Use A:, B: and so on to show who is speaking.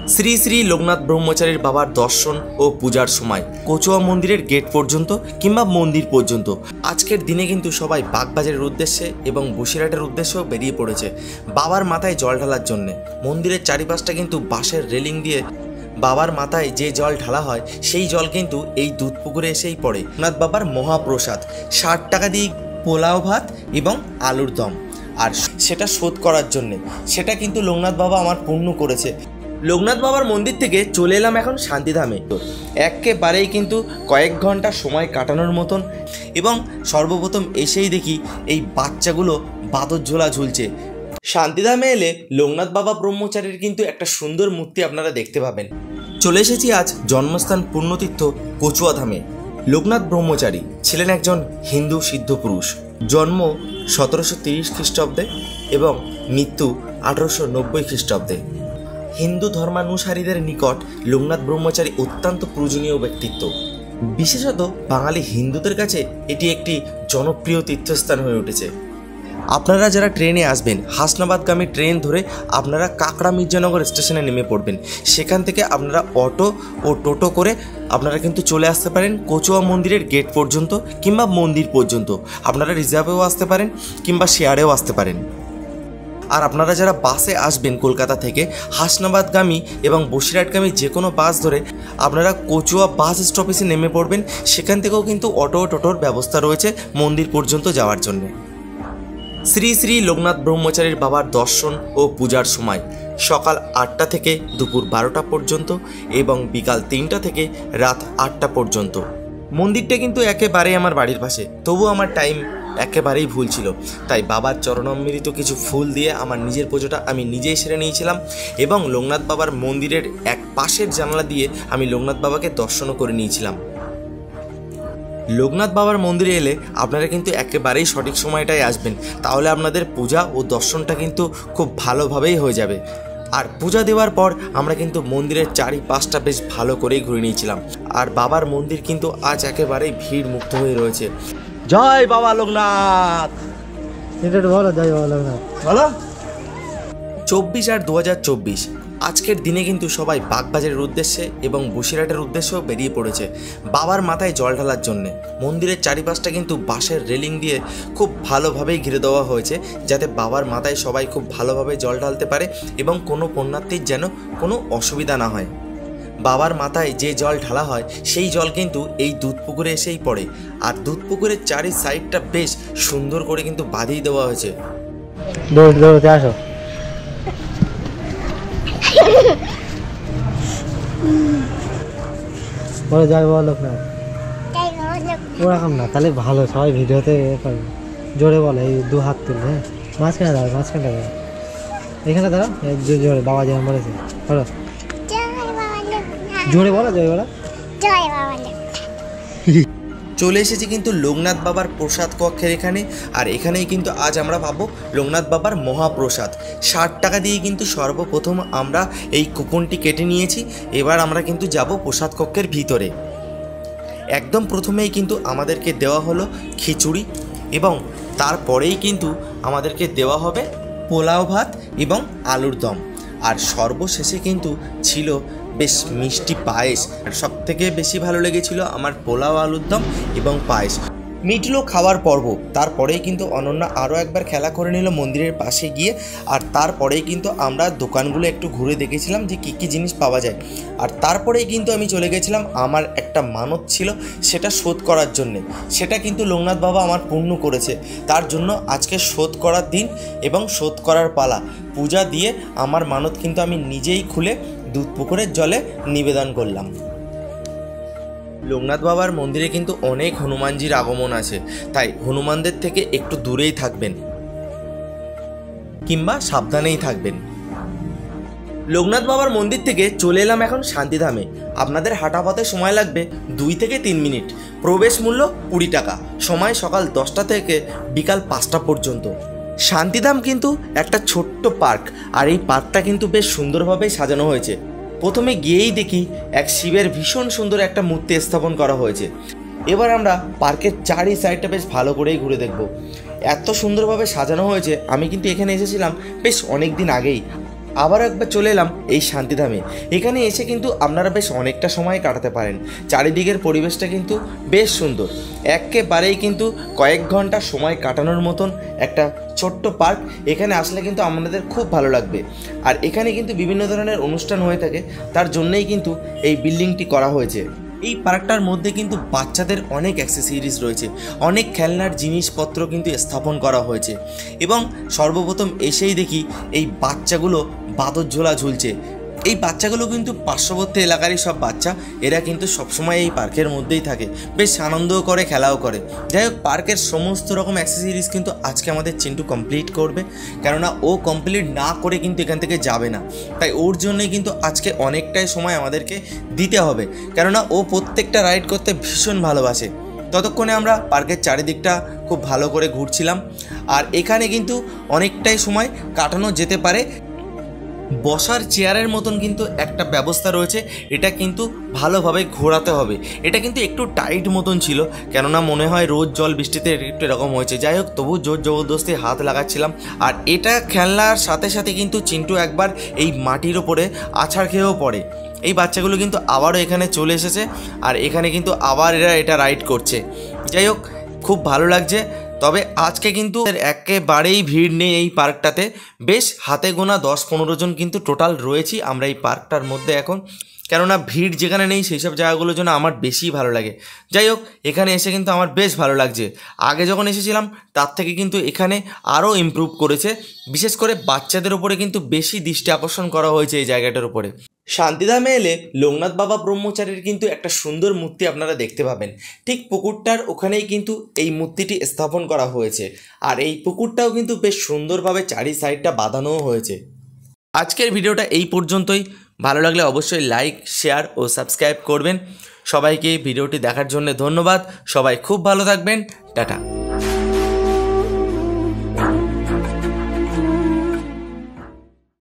A: শ্রী শ্রী লোকনাথ ব্রহ্মচারীর বাবার দর্শন ও পূজার সময় কচুয়া মন্দিরের গেট পর্যন্ত কিংবা মন্দির পর্যন্ত আজকের দিনে কিন্তু সবাই বাগবাজারের উদ্দেশ্যে এবং বসিরহাটের উদ্দেশ্যেও বেরিয়ে পড়েছে বাবার মাথায় জল ঢালার জন্যে। মন্দিরের চারিপাশটা কিন্তু বাঁশের রেলিং দিয়ে বাবার মাথায় যে জল ঢালা হয় সেই জল কিন্তু এই দুধ পুকুরে এসেই পড়ে। লোকনাথ বাবার মহাপ্রসাদ 60 টাকা দিয়ে পোলাও ভাত এবং আলুর দম, আর সেটা শোধ করার জন্যে সেটা কিন্তু লোকনাথ বাবা আমার পুণ্য করেছে। লোকনাথ বাবার মন্দির থেকে চলে এলাম এখন শান্তিধামে। একেবারেই কিন্তু কয়েক ঘন্টা সময় কাটানোর মতন, এবং সর্বপ্রথম এসেই দেখি এই বাচ্চাগুলো বাদর ঝোলা ঝুলছে। শান্তিধামে এলে লোকনাথ বাবা ব্রহ্মচারীর কিন্তু একটা সুন্দর মূর্তি আপনারা দেখতে পাবেন। চলে এসেছি আজ জন্মস্থান পুণ্যতীর্থ কচুয়া ধামে। লোকনাথ ব্রহ্মচারী ছিলেন একজন হিন্দু সিদ্ধ পুরুষ। জন্ম 1730 খ্রিস্টাব্দে এবং মৃত্যু 1890 খ্রিস্টাব্দে। হিন্দু ধর্মানুসারীদের নিকট লোকনাথ ব্রহ্মচারী অত্যন্ত পূজনীয় ব্যক্তিত্ব। বিশেষত বাঙালি হিন্দুদের কাছে এটি একটি জনপ্রিয় তীর্থস্থান হয়ে উঠেছে। আপনারা যারা ট্রেনে আসবেন, হাসনাবাদগামী ট্রেন ধরে আপনারা কাকড়া মির্জানগর স্টেশনে নেমে পড়বেন। সেখান থেকে আপনারা অটো ও টোটো করে আপনারা কিন্তু চলে আসতে পারেন কচুয়া মন্দিরের গেট পর্যন্ত কিংবা মন্দির পর্যন্ত। আপনারা রিজার্ভেও আসতে পারেন কিংবা শেয়ারেও আসতে পারেন। আর আপনারা যারা বাসে আসবেন কলকাতা থেকে, হাসনাবাদগামী এবং বসিরহাটগামী যে কোনো বাস ধরে আপনারা কচুয়া বাস স্টপেজে নেমে পড়বেন। সেখান থেকেও কিন্তু অটো ও টোটোর ব্যবস্থা রয়েছে মন্দির পর্যন্ত যাওয়ার জন্য। শ্রী শ্রী লোকনাথ ব্রহ্মচারীর বাবার দর্শন ও পূজার সময় সকাল 8টা থেকে দুপুর 12টা পর্যন্ত এবং বিকাল 3টা থেকে রাত 8টা পর্যন্ত। মন্দিরটা কিন্তু একেবারেই আমার বাড়ির পাশে, তবু আমার টাইম একেবারেই ভুল ছিল। তাই বাবার চরণামৃত কিছু ফুল দিয়ে আমার নিজের পুজোটা আমি নিজেই সেরে নিয়েছিলাম, এবং লোকনাথ বাবার মন্দিরের এক পাশের জানালা দিয়ে আমি লোকনাথ বাবাকে দর্শনও করে নিয়েছিলাম। লোকনাথ বাবার মন্দিরে এলে আপনারা কিন্তু একেবারেই সঠিক সময়টায় আসবেন, তাহলে আপনাদের পূজা ও দর্শনটা কিন্তু খুব ভালোভাবেই হয়ে যাবে। আর পূজা দেওয়ার পর আমরা কিন্তু মন্দিরের চারিপাশটা বেশ ভালো করেই ঘুরে নিয়েছিলাম। আর বাবার মন্দির কিন্তু আজ একেবারেই ভিড় মুক্ত হয়ে রয়েছে। জয় বাবা লোকনাথ।
B: এটা বলো, জয় বাবা লোকনাথ
A: বলো। 24 আর 2024 আজকের দিনে কিন্তু সবাই বাগবাজারের উদ্দেশ্যে এবং বসিরহাটের উদ্দেশ্যেও বেরিয়ে পড়েছে বাবার মাথায় জল ঢালার জন্যে। মন্দিরের চারিপাশটা কিন্তু বাঁশের রেলিং দিয়ে খুব ভালোভাবেই ঘিরে দেওয়া হয়েছে, যাতে বাবার মাথায় সবাই খুব ভালোভাবে জল ঢালতে পারে এবং কোনো পুণ্যার্থীর যেন কোনো অসুবিধা না হয়। বাবার মাথায় যে জল ঢালা হয় সেই জল কিন্তু এই দুধ পুকুরে এসেই পড়ে। আর দুধ পুকুরের চারি সাইডটা বেশ সুন্দর করে কিন্তু বাঁধিয়ে দেওয়া হয়েছে।
B: দৌড়তে আসো। বলো জয় বাবা লোকনাথ। ওরকম না, তাহলে ভালো, সবাই ভিডিওতে করবে। জোরে বলো, এই 2 হাত তুলবে। হ্যাঁ, মাঝখানে দাঁড়াও, মাঝখানে দাঁড়াও, এখানে দাঁড়াও, জোরে বাবা যেমন বলেছে বলো। জোরে বলো, জয় বলো।
A: চলে এসেছি কিন্তু লোকনাথ বাবার প্রসাদ কক্ষের এখানে। আর এখানেই কিন্তু আজ আমরা পাবো লোকনাথ বাবার মহাপ্রসাদ। 60 টাকা দিয়ে কিন্তু সর্বপ্রথম আমরা এই কুপনটি কেটে নিয়েছি। এবার আমরা কিন্তু যাব প্রসাদ কক্ষের ভিতরে। একদম প্রথমেই কিন্তু আমাদেরকে দেওয়া হলো খিচুড়ি, এবং তারপরেই কিন্তু আমাদেরকে দেওয়া হবে পোলাও ভাত এবং আলুর দম। আর সর্বশেষে কিন্তু ছিল বেশ মিষ্টি পায়েস। আর সব থেকে বেশি ভালো লেগেছিল আমার পোলাও আলুর দম এবং পায়েস। মিটলো খাওয়ার পর্ব। তারপরেই কিন্তু অনন্যা আরও একবার খেলা করে নিল মন্দিরের পাশে গিয়ে। আর তারপরেই কিন্তু আমরা দোকানগুলো একটু ঘুরে দেখেছিলাম যে কী কী জিনিস পাওয়া যায়। আর তারপরেই কিন্তু আমি চলে গেছিলাম, আমার একটা মানত ছিল সেটা শোধ করার জন্যে। সেটা কিন্তু লোকনাথ বাবা আমার পুণ্য করেছে, তার জন্য আজকে শোধ করার দিন এবং শোধ করার পালা। পূজা দিয়ে আমার মানত কিন্তু আমি নিজেই খুলে দুধ পুকুরের জলে নিবেদন করলাম। লোকনাথ বাবার মন্দিরে কিন্তু অনেক হনুমানজির আগমন আছে, তাই হনুমানদের থেকে একটু দূরেই থাকবেন কিংবা সাবধানেই থাকবেন। লোকনাথ বাবার মন্দির থেকে চলে এলাম এখন শান্তিধামে। আপনাদের হাঁটা পথে সময় লাগবে 2 থেকে 3 মিনিট। প্রবেশ মূল্য 20 টাকা। সময় সকাল 10টা থেকে বিকাল 5টা পর্যন্ত। শান্তিধাম কিন্তু একটা ছোট্ট পার্ক, আর এই পার্কটা কিন্তু বেশ সুন্দরভাবে সাজানো হয়েছে। প্রথমে গিয়েই দেখি এক শিবের ভীষণ সুন্দর একটা মূর্তি স্থাপন করা হয়েছে। এবার আমরা পার্কের চারি সাইডটা বেশ ভালো করেই ঘুরে দেখব। এত সুন্দরভাবে সাজানো হয়েছে। আমি কিন্তু এখানে এসেছিলাম বেশ অনেক দিন আগেই। আবারও একবার চলে এলাম এই শান্তিধামে। এখানে এসে কিন্তু আপনারা বেশ অনেকটা সময় কাটাতে পারেন। চারিদিকের পরিবেশটা কিন্তু বেশ সুন্দর, একেবারেই কিন্তু কয়েক ঘন্টা সময় কাটানোর মতন একটা ছোট্ট পার্ক। এখানে আসলে কিন্তু আপনাদের খুব ভালো লাগবে। আর এখানে কিন্তু বিভিন্ন ধরনের অনুষ্ঠান হয়ে থাকে, তার জন্যই কিন্তু এই বিল্ডিংটি করা হয়েছে। এই পার্কটার মধ্যে কিন্তু বাচ্চাদের অনেক অ্যাক্সেসরিজ রয়েছে, অনেক খেলনার জিনিসপত্র কিন্তু স্থাপন করা হয়েছে। এবং সর্বপ্রথম এসেই দেখি এই বাচ্চাগুলো বাদরঝোলা ঝুলছে। এই বাচ্চাগুলো কিন্তু পার্শ্ববর্তী এলাকারই সব বাচ্চা, এরা কিন্তু সবসময় এই পার্কের মধ্যেই থাকে, বেশ আনন্দও করে, খেলাও করে। যাই হোক, পার্কের সমস্ত রকম অ্যাক্সেসরিজ কিন্তু আজকে আমাদের চিন্টু কমপ্লিট করবে, কেননা ও কমপ্লিট না করে কিন্তু এখান থেকে যাবে না। তাই ওর জন্যই কিন্তু আজকে অনেকটাই সময় আমাদেরকে দিতে হবে, কেননা ও প্রত্যেকটা রাইড করতে ভীষণ ভালোবাসে। ততক্ষণে আমরা পার্কের চারিদিকটা খুব ভালো করে ঘুরছিলাম। আর এখানে কিন্তু অনেকটাই সময় কাটানো যেতে পারে। বসার চেয়ারের মতন কিন্তু একটা ব্যবস্থা রয়েছে, এটা কিন্তু ভালোভাবে ঘোরাতে হবে। এটা কিন্তু একটু টাইট মতন ছিল, কেননা মনে হয় রোজ জল বৃষ্টিতে একটু এরকম হয়েছে। যাই হোক, তবু জোর জবরদস্তি হাত লাগাচ্ছিলাম। আর এটা খেলনার সাথে সাথে কিন্তু চিন্টু একবার এই মাটির ওপরে আছাড় খেয়েও পড়ে। এই বাচ্চাগুলো কিন্তু আবারও এখানে চলে এসেছে, আর এখানে কিন্তু আবার এরা এটা রাইড করছে। যাই হোক, খুব ভালো লাগছে। তবে আজকে কিন্তু একেবারেই ভিড় নেই এই পার্কটাতে, বেশ হাতে গোনা 10-15 জন কিন্তু টোটাল রয়েছি আমরা এই পার্কটার মধ্যে এখন, কেননা ভিড় যেখানে নেই সেই সব জায়গাগুলোর জন্য আমার বেশি ভালো লাগে। যাই হোক, এখানে এসে কিন্তু আমার বেশ ভালো লাগছে। আগে যখন এসেছিলাম তার থেকে কিন্তু এখানে আরও ইমপ্রুভ করেছে, বিশেষ করে বাচ্চাদের ওপরে কিন্তু বেশি দৃষ্টি আকর্ষণ করা হয়েছে এই জায়গাটার উপরে। শান্তিধামে এলে লোকনাথ বাবা ব্রহ্মচারীর কিন্তু একটা সুন্দর মূর্তি আপনারা দেখতে পাবেন। ঠিক পুকুরটার ওখানেই কিন্তু এই মূর্তিটি স্থাপন করা হয়েছে। আর এই পুকুরটাও কিন্তু বেশ সুন্দরভাবে চারি সাইডটা বাঁধানোও হয়েছে। আজকের ভিডিওটা এই পর্যন্তই। ভালো লাগলে অবশ্যই লাইক, শেয়ার ও সাবস্ক্রাইব করবেন। সবাইকে ভিডিওটি দেখার জন্য ধন্যবাদ। সবাই খুব ভালো থাকবেন। টাটা।